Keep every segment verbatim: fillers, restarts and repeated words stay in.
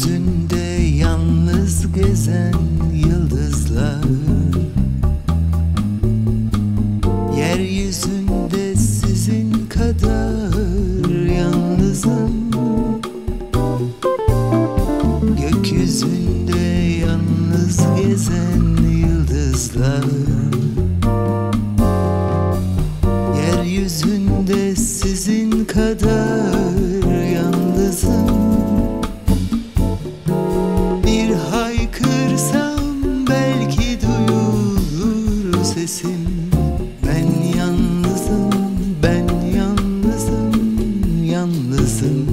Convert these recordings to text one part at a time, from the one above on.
Gökyüzünde yalnız gezen yıldızlar, yeryüzünde sizin kadar yalnızım. Gökyüzünde yalnız gezen yıldızlar, yeryüzünde sizin kadar yalnızım. Bir haykırsam belki duyulur sesim. Ben yalnızım, ben yalnızım, yalnızım.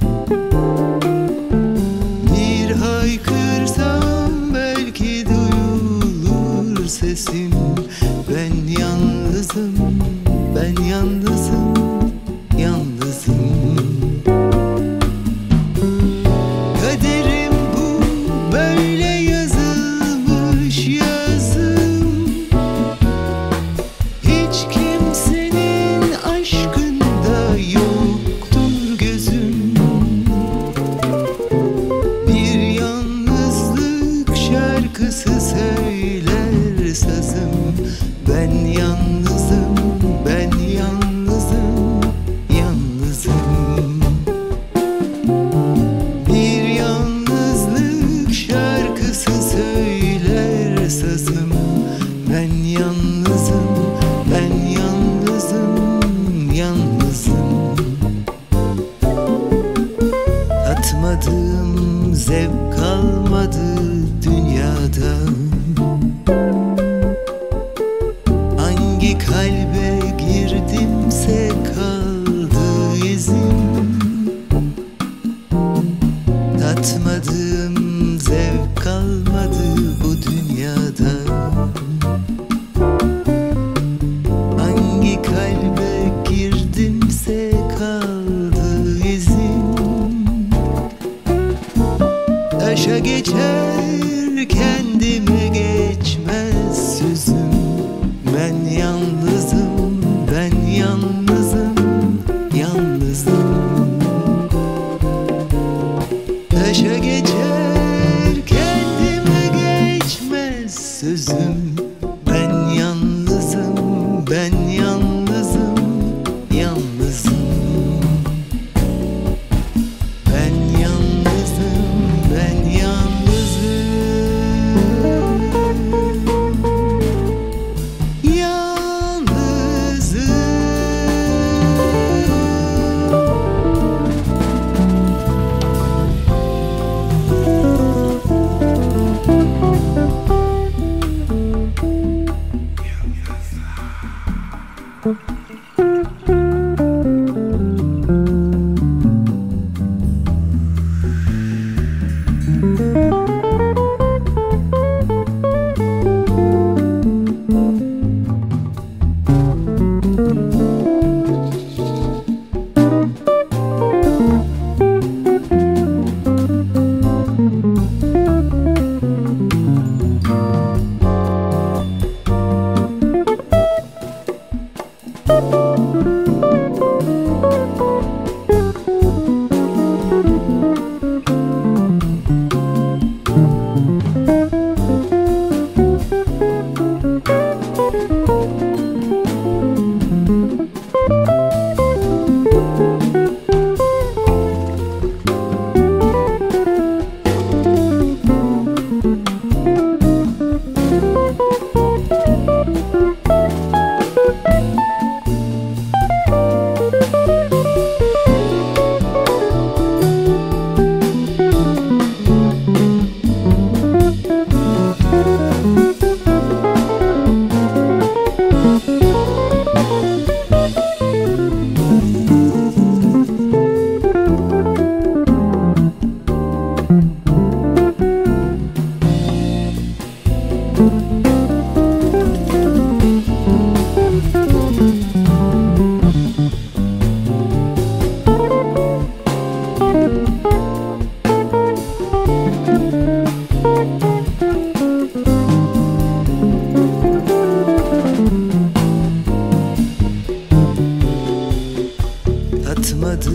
Bir haykırsam belki duyulur sesim. Ben yalnızım, ben yalnızım, yalnızım. Kaderim bu, böyle yazılmış yazım. Hiç kimsenin aşkında yoktur gözüm. Bir yalnızlık şarkısı söyler sazım. Ben yalnızım, ben yalnızım, yalnızım. Bir yalnızlık şarkısı söyler sazım. Ben yalnızım, ben yalnızım, yalnızım. Tatmadığım zevk kalmadı dünyada. Hangi kalbe girdimse kaldı izim. Tatmadığım zevk kalmadı bu dünyada. Hangi kalbe girdimse kaldı izim. Taşa geçer kendime geçmez sözüm. Ben yalnızım, ben yalnızım, yalnızım. Taşa geçer kendime geçmez sözüm. Ben yalnızım, ben yalnızım, yalnızım. Ben yalnızım, ben yalnızım.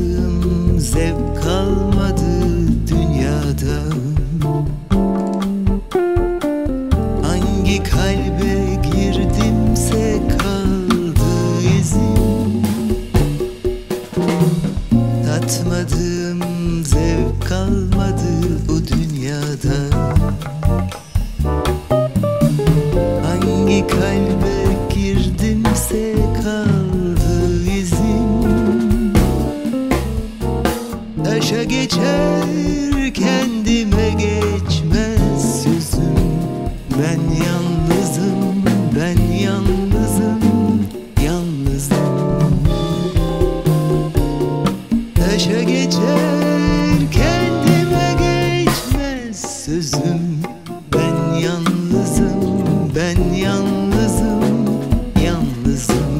Tatmadığım zevk kalmadı dünyada. Hangi kalbe girdimse kaldı izim. Tatmadığım zevk kalmadı bu dünyada. Hangi kalbe girdimse kaldı izim. Taşa geçer kendime geçmez sözüm. Ben yalnızım, ben yalnızım, yalnızım. Taşa geçer kendime geçmez sözüm. Ben yalnızım, ben yalnızım, yalnızım.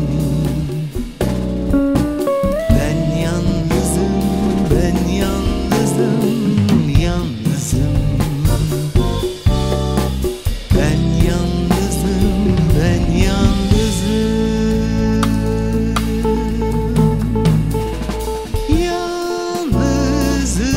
Ben yalnızım, ben yalnızım, yalnızım. Ben yalnızım, ben yalnızım, yalnızım.